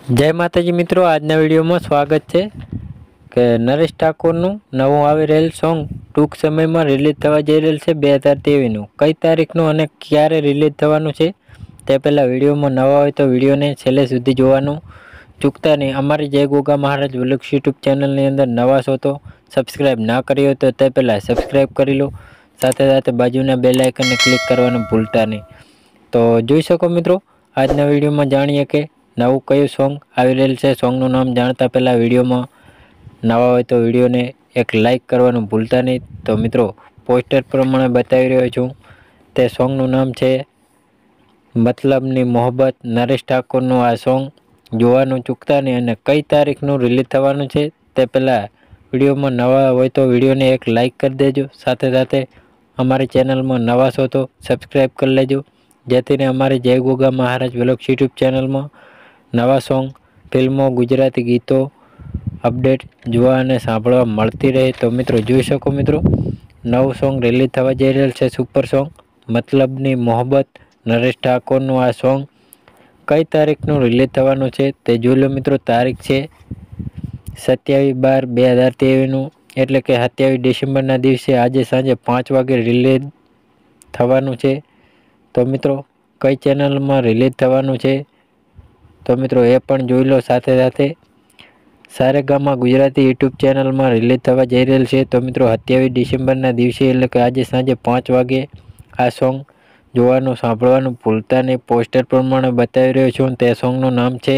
જય માતાજી મિત્રો, આજના વિડીયોમાં સ્વાગત છે કે નરેશ ઠાકોરનું નવું આવી રહેલ સોંગ ટૂંક સમયમાં રિલીઝ થવા જઈ રહેલ છે 2023નું. કઈ તારીખનું અને ક્યારે રિલીઝ થવાનું છે તે પહેલાં વિડીયોમાં નવા હોય તો વિડીયોને છેલ્લે સુધી જોવાનું ચૂકતા નહીં. અમારી જય ગોગા મહારાજ વ્લોગ્સ યુટ્યુબ ચેનલની અંદર નવા છો તો સબસ્ક્રાઈબ ના કરી હોય તો તે પહેલાં સબસ્ક્રાઈબ કરી લો, સાથે સાથે બાજુના બેલ આઇકનને ક્લિક કરવાનું ભૂલતા નહીં. તો જોઈ શકો મિત્રો, આજના વિડીયોમાં જાણીએ કે નવું કયું સોંગ આવી રહેલ છે. સોંગનું નામ જાણતા પહેલાં વિડીયોમાં નવા હોય તો વિડીયોને એક લાઇક કરવાનું ભૂલતા નહીં. તો મિત્રો, પોસ્ટર પ્રમાણે બતાવી રહ્યો છું તે સોંગનું નામ છે મતલબની મોહબ્બત. નરેશ ઠાકોરનું આ સોંગ જોવાનું ચૂકતા નહીં અને કઈ તારીખનું રિલીઝ થવાનું છે તે પહેલાં વિડીયોમાં નવા હોય તો વિડીયોને એક લાઇક કરી દેજો, સાથે સાથે અમારી ચેનલમાં નવા છો તો સબસ્ક્રાઈબ કરી લેજો, જેથી અમારી જય ગોગા મહારાજ વ્લોગ્સ યુટ્યુબ ચેનલમાં નવા સોંગ, ફિલ્મો, ગુજરાતી ગીતો અપડેટ જોવા અને સાંભળવા મળતી રહે. તો મિત્રો જોઈ શકો મિત્રો, નવું સોંગ રિલીઝ થવા જઈ રહેલ છે સુપર સોંગ મતલબની મોહબ્બત. નરેશ ઠાકોરનું આ સોંગ કઈ તારીખનું રિલીઝ થવાનું છે તે જોઈ લો મિત્રો. તારીખ છે 27/12/2023નું, એટલે કે 27 ડિસેમ્બરના દિવસે આજે સાંજે 5 વાગે રિલીઝ થવાનું છે. તો મિત્રો, કઈ ચેનલમાં રિલીઝ થવાનું છે તો મિત્રો એ પણ જોઈ લો. સાથે સાથે સારેગામા ગુજરાતી યુટ્યુબ ચેનલમાં રિલીઝ થવા જઈ રહેલ છે. તો મિત્રો 27 ડિસેમ્બરના દિવસે એટલે કે આજે સાંજે 5 વાગે આ સોંગ જોવાનું સાંભળવાનું ભૂલતા નહીં. પોસ્ટર પ્રમાણે બતાવી રહ્યો છું તે સોંગનું નામ છે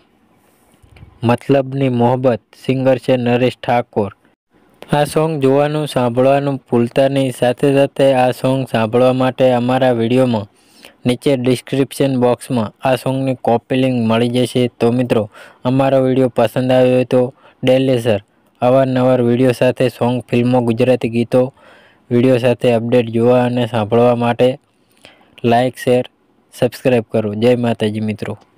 મતલબની મોહબ્બત. સિંગર છે નરેશ ઠાકોર. આ સોંગ જોવાનું સાંભળવાનું ભૂલતા નહીં. સાથે સાથે આ સોંગ સાંભળવા માટે અમારા વિડીયોમાં નીચે ડિસ્ક્રિપ્શન બોક્સમાં આ સોંગની કોપી લિંક મળી જશે. તો મિત્રો, અમારો વિડીયો પસંદ આવ્યો હોય તો ડેલી અવારનવાર વિડીયો સાથે સોંગ, ફિલ્મો, ગુજરાતી ગીતો વિડીયો સાથે અપડેટ જોવા અને સાંભળવા માટે લાઇક, શેર, સબસ્ક્રાઈબ કરો. જય માતાજી મિત્રો.